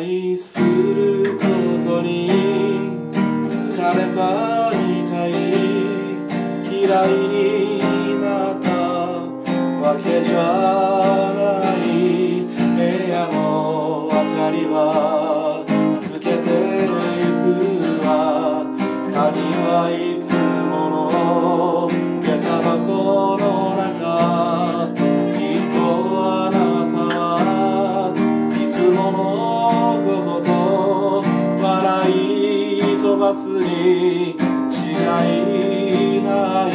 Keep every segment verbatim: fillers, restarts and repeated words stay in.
愛することに疲れたみたい、嫌いになったわけじゃない。部屋の明かりはつけてゆくわ。鍵はいつもの下駄箱の中。きっとあなたはいつものことと笑い飛ばすに違いない。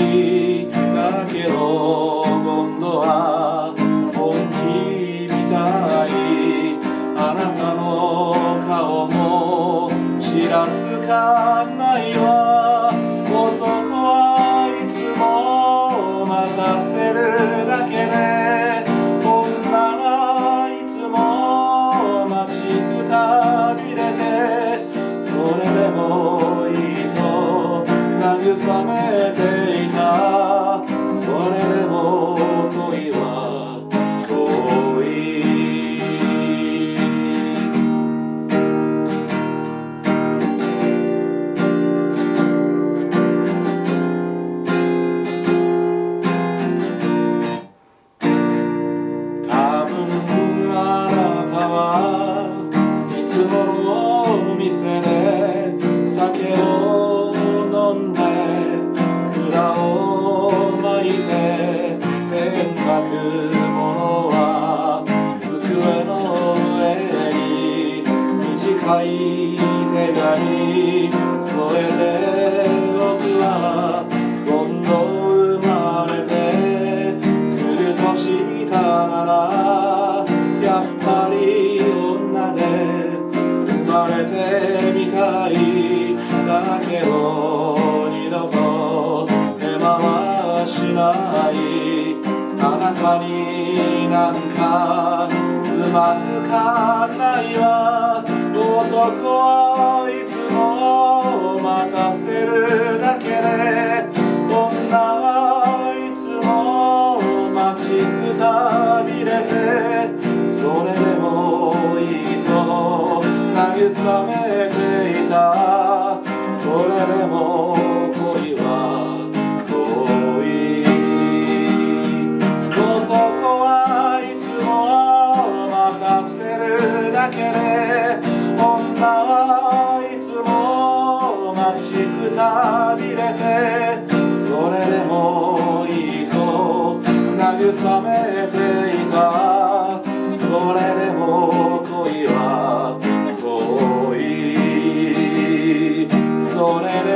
だけど今度は本気みたい。あなたの顔もちらつかないわ。男はいつも任せるだけで、女はいつも待ちくたびれて、それでもいいと慰めていた。それでも恋は遠い。多分あなたはいつものお店で酒を飲んで管を巻いて、洗濯物は机の上に短い手紙添えておくわ。今度生まれてくるとしたなら、やっぱり女で生まれてみたい。だけど二度と手間はしない。あなたになんかつまずかないわ。男はいつも任せるだけで、女はいつも待ちくたびれて、それでもいいと慰めていた。それでも恋は遠い。男はいつも任せるだけで、女はいつも待ちくたびれて、それでもいいと慰めていた。それでも恋は遠い。それ